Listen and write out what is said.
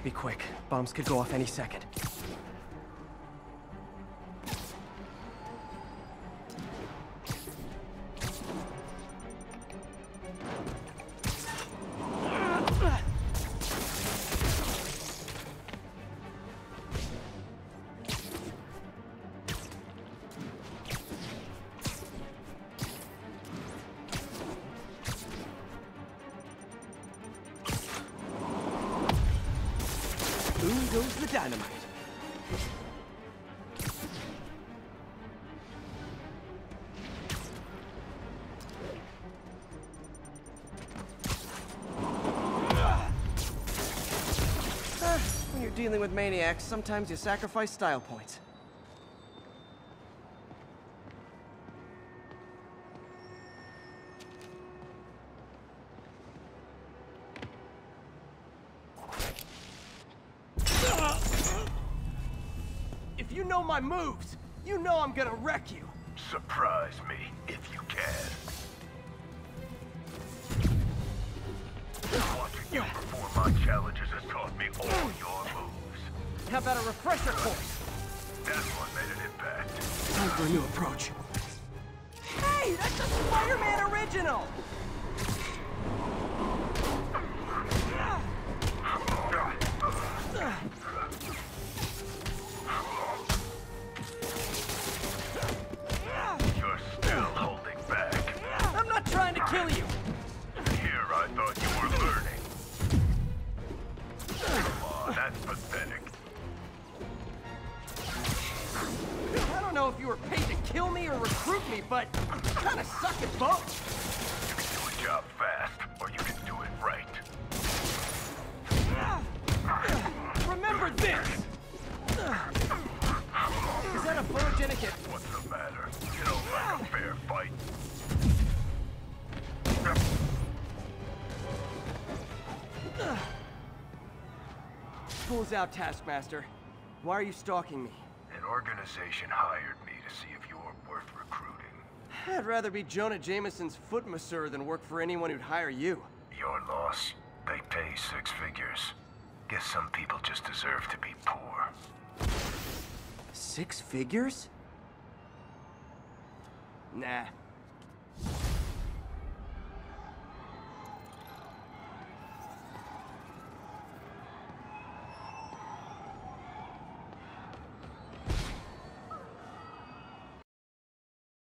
be quick. Bombs could go off any second. Boom goes the dynamite. When you're dealing with maniacs, sometimes you sacrifice style points. If you know my moves, you know I'm gonna wreck you. Surprise me, if you can. Watching you perform my challenges has taught me all your moves. How about a refresher course? That one made an impact. Time for a new approach. Hey, that's a Spider-Man original! You're still holding back. I'm not trying to kill you! Here I thought you were learning. Come on, that's pathetic. I don't know if you were paid to kill me or recruit me, but you kinda suck at both. You can do a job fast, or you can do it right. Remember this! Is that a photogenic hit? What's the matter? You don't like a fair fight? Pulls out, Taskmaster. Why are you stalking me? An organization hired me to see if you're worth recruiting. I'd rather be Jonah Jameson's foot masseur than work for anyone who'd hire you. Your loss. They pay 6 figures. Guess some people just deserve to be poor. 6 figures? Nah,